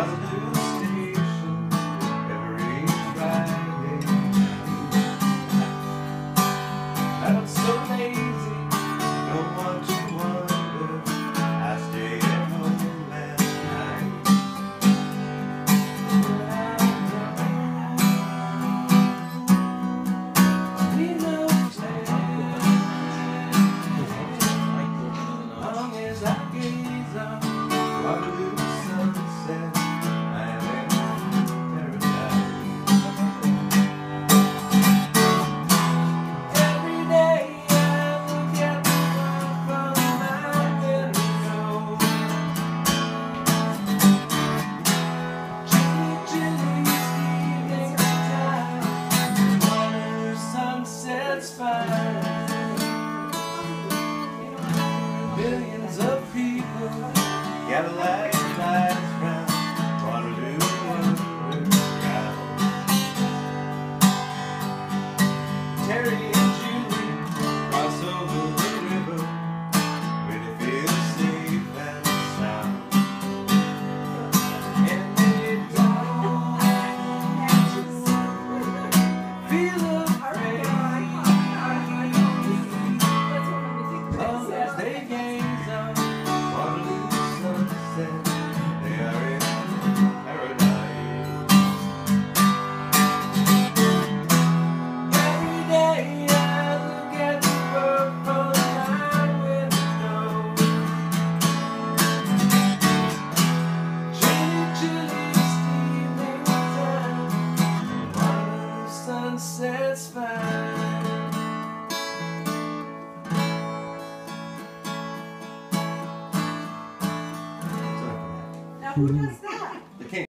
Waterloo Station every Friday night. I'm so lazy, don't want to wonder. I stay at home at night. We know long as I gaze on Waterloo sunset, I am in paradise. Every day I look at the world from my window. Chilly, chilly evening time, Waterloo sunset's fine. Millions of people gather like flies round Waterloo underground. Terry and Julie cross over the river where they feel safe and sound. And they don't feel afraid long as they gaze on Waterloo sunset. They are in paradise. Every day I look at the world from my window. Chilly, chilly steaming time, Waterloo sunset's fine. Now who does that?